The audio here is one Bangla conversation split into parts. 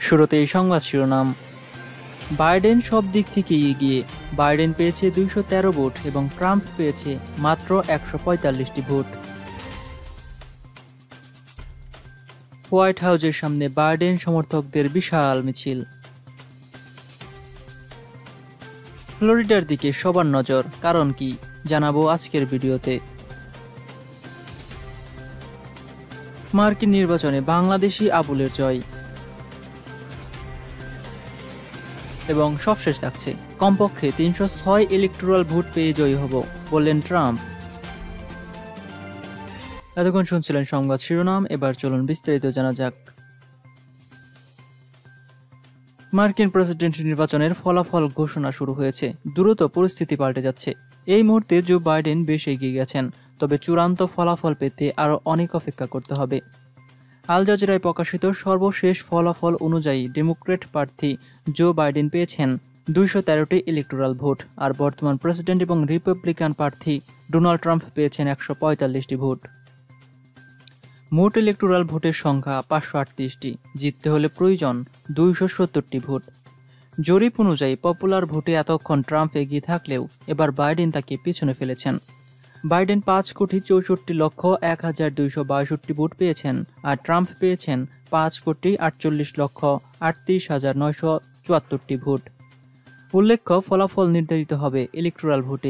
শুরুতেই সংবাদ শিরোনাম। বাইডেন সব দিক থেকে এগিয়ে। বাইডেন পেয়েছে 213 ভোট এবং ট্রাম্প পেয়েছে মাত্র 145টি ভোট। হোয়াইট হাউসের সামনে বাইডেন সমর্থকদের বিশাল মিছিল। ফ্লোরিডার দিকে সবার নজর, কারণ কি জানাবো আজকের ভিডিওতে। মার্কিন নির্বাচনে বাংলাদেশি আবুলের জয়। এবং সবশেষ থাকছে, কমপক্ষে 306 ইলেকটোরাল ভোট পেয়ে জয়ী হব বললেন ট্রাম্প। এতক্ষণ শুনছিলেন সংবাদ শিরোনাম, এবার চলুন বিস্তারিত জানা যাক। মার্কিন প্রেসিডেন্ট নির্বাচনের ফলাফল ঘোষণা শুরু হয়েছে। দ্রুত পরিস্থিতি পাল্টে যাচ্ছে। এই মুহূর্তে জো বাইডেন বেশ এগিয়ে গেছেন, তবে চূড়ান্ত ফলাফল পেতে আরও অনেক অপেক্ষা করতে হবে। আল জাজিরায় প্রকাশিত সর্বশেষ ফলাফল অনুযায়ী ডেমোক্র্যাট প্রার্থী জো বাইডেন পেয়েছেন 213টি ইলেকটোরাল ভোট, আর বর্তমান প্রেসিডেন্ট এবং রিপাবলিকান প্রার্থী ডোনাল্ড ট্রাম্প পেয়েছেন 145টি ভোট। মোট ইলেকটোরাল ভোটের সংখ্যা 538টি। জিততে হলে প্রয়োজন 270টি ভোট। জরিপ অনুযায়ী পপুলার ভোটে এতক্ষণ ট্রাম্প এগিয়ে থাকলেও এবার বাইডেন তাকে পিছনে ফেলেছেন। বাইডেন 5,64,01,262 ভোট পেয়েছেন, আর ট্রাম্প পেয়েছেন 5,48,38,974টি ভোট। উল্লেখ্য, ফলাফল নির্ধারিত হবে ইলেকটোরাল ভোটে।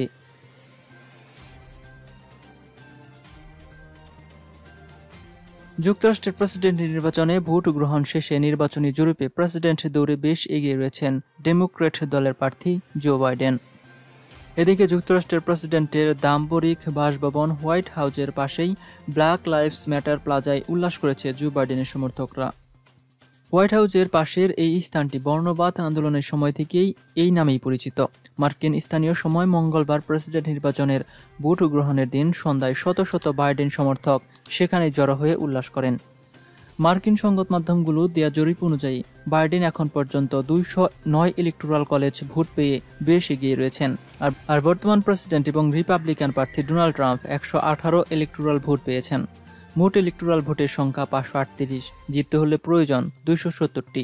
যুক্তরাষ্ট্রের প্রেসিডেন্ট নির্বাচনে ভোট গ্রহণ শেষে নির্বাচনী জরিপে প্রেসিডেন্ট দৌড়ে বেশ এগিয়ে রয়েছেন ডেমোক্র্যাট দলের প্রার্থী জো বাইডেন। এদিকে যুক্তরাষ্ট্রের প্রেসিডেন্টের দাম্পরিক বাসভবন হোয়াইট হাউসের পাশেই ব্ল্যাক লাইভস ম্যাটার প্লাজায় উল্লাস করেছে জো বাইডেনের সমর্থকরা। হোয়াইট হাউসের পাশের এই স্থানটি বর্ণবাদ আন্দোলনের সময় থেকেই এই নামেই পরিচিত। মার্কিন স্থানীয় সময় মঙ্গলবার প্রেসিডেন্ট নির্বাচনের ভোট গ্রহণের দিন সন্ধ্যায় শত শত বাইডেন সমর্থক সেখানে জড়ো হয়ে উল্লাস করেন। মার্কিন সংবাদ মাধ্যমগুলো দেয়া জরিপ অনুযায়ী বাইডেন এখন পর্যন্ত 209 ইলেকটোরাল কলেজ ভোট পেয়ে বেশ এগিয়ে রয়েছেন, আর বর্তমান প্রেসিডেন্ট এবং রিপাবলিকান প্রার্থী ডোনাল্ড ট্রাম্প 118 ইলেকটোরাল ভোট পেয়েছেন। মোট ইলেকটোরাল ভোটের সংখ্যা 538। জিততে হলে প্রয়োজন 270টি।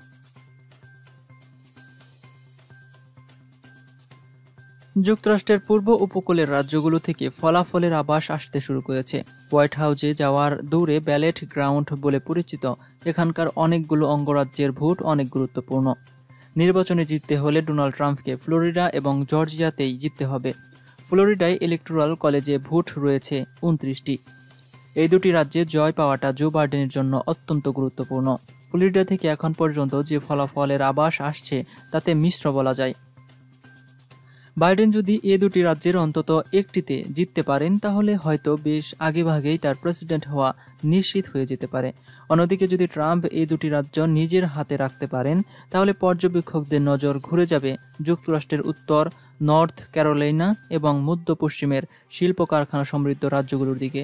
যুক্তরাষ্ট্রের পূর্ব উপকূলের রাজ্যগুলো থেকে ফলাফলের আভাস আসতে শুরু করেছে। হোয়াইট হাউসে যাওয়ার দৌড়ে ব্যালেট গ্রাউন্ড বলে পরিচিত এখানকার অনেকগুলো অঙ্গরাজ্যের ভোট অনেক গুরুত্বপূর্ণ। নির্বাচনে জিততে হলে ডোনাল্ড ট্রাম্পকে ফ্লোরিডা এবং জর্জিয়াতেই জিততে হবে। ফ্লোরিডায় ইলেকটোরাল কলেজে ভোট রয়েছে 29টি। এই দুটি রাজ্যে জয় পাওয়াটা জো বাইডেনের জন্য অত্যন্ত গুরুত্বপূর্ণ। ফ্লোরিডা থেকে এখন পর্যন্ত যে ফলাফলের আভাস আসছে তাতে মিশ্র বলা যায়। বাইডেন যদি এ দুটি রাজ্যের অন্তত একটিতে জিততে পারেন তাহলে হয়তো বেশ আগেভাগেই তার প্রেসিডেন্ট হওয়া নিশ্চিত হয়ে যেতে পারে। অন্যদিকে যদি ট্রাম্প এই দুটি রাজ্য নিজের হাতে রাখতে পারেন তাহলে পর্যবেক্ষকদের নজর ঘুরে যাবে যুক্তরাষ্ট্রের উত্তর, নর্থ ক্যারোলাইনা এবং মধ্য পশ্চিমের শিল্প কারখানা সমৃদ্ধ রাজ্যগুলোর দিকে।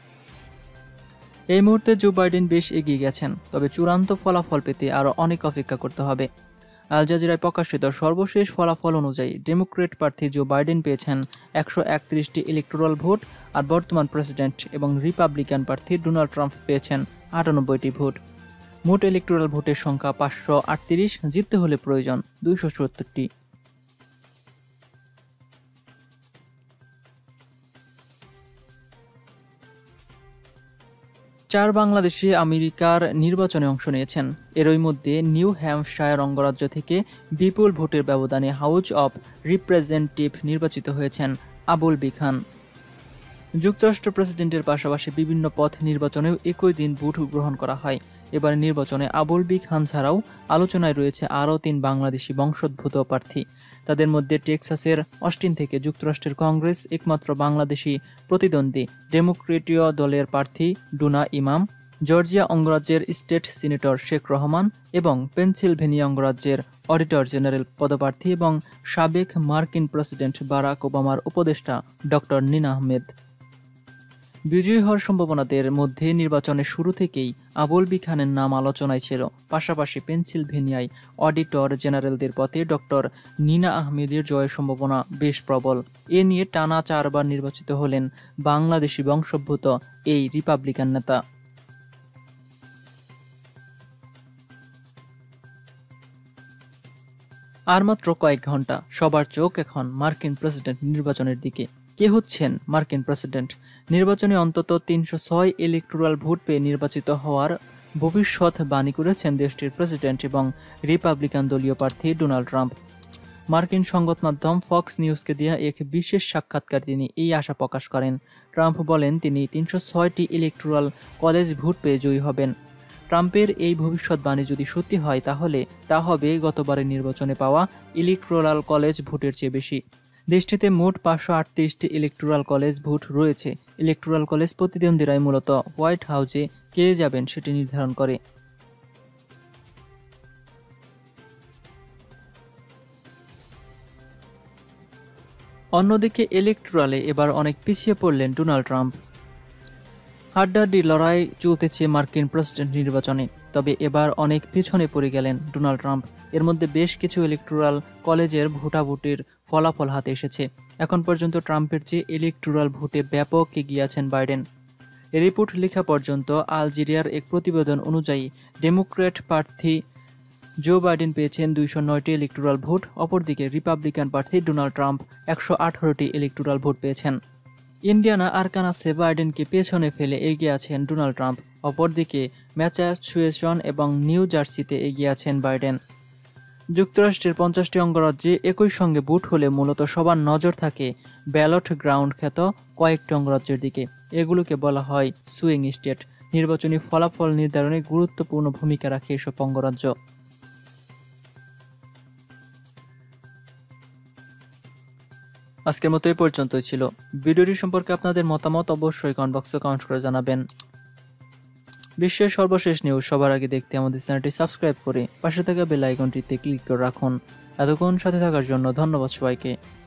এই মুহূর্তে জো বাইডেন বেশ এগিয়ে গেছেন, তবে চূড়ান্ত ফলাফল পেতে আরও অনেক অপেক্ষা করতে হবে। আল জাজিরায় প্রকাশিত সর্বশেষ ফলাফল অনুযায়ী ডেমোক্র্যাট প্রার্থী জো বাইডেন পেয়েছেন 131টি ইলেকটোরাল ভোট, আর বর্তমান প্রেসিডেন্ট এবং রিপাবলিকান প্রার্থী ডোনাল্ড ট্রাম্প পেয়েছেন 98টি ভোট। মোট ইলেকটোরাল ভোটের সংখ্যা 538। জিততে হলে প্রয়োজন 270টি। চার বাংলাদেশি আমেরিকার নির্বাচনে অংশ নিয়েছেন। এরই মধ্যে নিউ হ্যাম্পশায়ার অঙ্গরাজ্য থেকে বিপুল ভোটের ব্যবধানে হাউস অব রিপ্রেজেন্টেটিভ নির্বাচিত হয়েছেন আবুল বি খান। যুক্তরাষ্ট্র প্রেসিডেন্টের পাশাপাশি বিভিন্ন পদ নির্বাচনেও একই দিন ভোট গ্রহণ করা হয়। এবারের নির্বাচনে আবুল বি খান ছাড়াও আলোচনায় রয়েছে আরও 3 বাংলাদেশি বংশোদ্ভূত প্রার্থী। তাদের মধ্যে টেক্সাসের অস্টিন থেকে যুক্তরাষ্ট্রের কংগ্রেস একমাত্র বাংলাদেশি প্রতিদ্বন্দ্বী ডেমোক্রেটীয় দলের প্রার্থী ডোনা ইমাম, জর্জিয়া অঙ্গরাজ্যের স্টেট সিনেটর শেখ রহমান এবং পেনসিলভেনিয়া অঙ্গরাজ্যের অডিটর জেনারেল পদপ্রার্থী এবং সাবেক মার্কিন প্রেসিডেন্ট বারাক ওবামার উপদেষ্টা ডক্টর নিনা আহমেদ। বিজয়ী হওয়ার সম্ভাবনাদের মধ্যে নির্বাচনের শুরু থেকেই আবুল বি খানের নাম আলোচনায় ছিল। পাশাপাশি পেনসিলভেনিয়ায় অডিটর জেনারেলদের পদে ডক্টর নিনা আহমেদের জয়ের সম্ভাবনা বেশ প্রবল। এ নিয়ে টানা 4 বার নির্বাচিত হলেন বাংলাদেশি বংশোদ্ভূত এই রিপাবলিকান নেতা। আর মাত্র কয়েক ঘন্টা, সবার চোখ এখন মার্কিন প্রেসিডেন্ট নির্বাচনের দিকে। কে হচ্ছেন মার্কিন প্রেসিডেন্ট? নির্বাচনে অন্তত ৩০৬ ইলেকটোরাল ভোট পেয়ে নির্বাচিত হওয়ার ভবিষ্যৎ বাণী করেছেন দেশটির প্রেসিডেন্ট এবং রিপাবলিকান দলীয় প্রার্থী ডোনাল্ড ট্রাম্প। মার্কিন সংবাদ মাধ্যম ফক্স নিউজকে দেয়া এক বিশেষ সাক্ষাৎকার তিনি এই আশা প্রকাশ করেন। ট্রাম্প বলেন তিনি ৩০৬টি ইলেকটোরাল কলেজ ভোট পেয়ে জয়ী হবেন। ট্রাম্পের এই ভবিষ্যৎবাণী যদি সত্যি হয় তাহলে তা হবে গতবারের নির্বাচনে পাওয়া ইলেকটোরাল কলেজ ভোটের চেয়ে বেশি। দেশটিতে মোট ৫৩৮টি ইলেকটোরাল কলেজ ভোট রয়েছে। ইলেকটোরাল কলেজ প্রতিদ্বন্দ্বীরাই মূলত হোয়াইট হাউসে কে যাবেন সেটি নির্ধারণ করে। অন্যদিকে ইলেকটোরালে এবার অনেক পিছিয়ে পড়লেন ডোনাল্ড ট্রাম্প। হাড্ডাহাড্ডি লড়াই চলতেছে মার্কিন প্রেসিডেন্ট নির্বাচনে, তবে এবার অনেক পিছনে পড়ে গেলেন ডোনাল্ড ট্রাম্প। এর মধ্যে বেশ কিছু ইলেকটোরাল কলেজের ভোটাভুটির ফলাফল হাতে এসেছে। এখন পর্যন্ত ট্রাম্পের চেয়ে ইলেকটোরাল ভোটে ব্যাপক এগিয়ে আছেন বাইডেন। রিপোর্ট লেখা পর্যন্ত আল জাজিরার এক প্রতিবেদন অনুযায়ী ডেমোক্র্যাট প্রার্থী জো বাইডেন পেয়েছেন ২০৯টি ইলেকটোরাল ভোট, অপরদিকে রিপাবলিকান প্রার্থী ডোনাল্ড ট্রাম্প ১১৮টি ইলেকটোরাল ভোট পেয়েছেন। ইন্ডিয়ানা আরকানসাসে বাইডেনকে পেছনে ফেলে এগিয়ে আছেন ডোনাল্ড ট্রাম্প, অপরদিকে ম্যাসাচুসেটস এবং নিউ জার্সিতে এগিয়ে আছেন বাইডেন। যুক্তরাষ্ট্রের ৫০টি অঙ্গরাজ্যে একই সঙ্গে ভোট হলে মূলত সবার নজর থাকে ব্যালট গ্রাউন্ড খ্যাত কয়েকটি অঙ্গরাজ্যের দিকে। এগুলোকে বলা হয় সুইং স্টেট। নির্বাচনী ফলাফল নির্ধারণে গুরুত্বপূর্ণ ভূমিকা রাখে এসব অঙ্গরাজ্য। আজকের মতো এই পর্যন্তই ছিল। ভিডিওটি সম্পর্কে আপনাদের মতামত অবশ্যই কমেন্ট বক্সে কমেন্ট করে জানাবেন। বিশ্বের সর্বশেষ নিউজ সবার আগে দেখতে আমাদের চ্যানেলটি সাবস্ক্রাইব করে পাশে থাকা বেল আইকনটিতে ক্লিক করে রাখুন। এতক্ষণ সাথে থাকার জন্য ধন্যবাদ সবাইকে।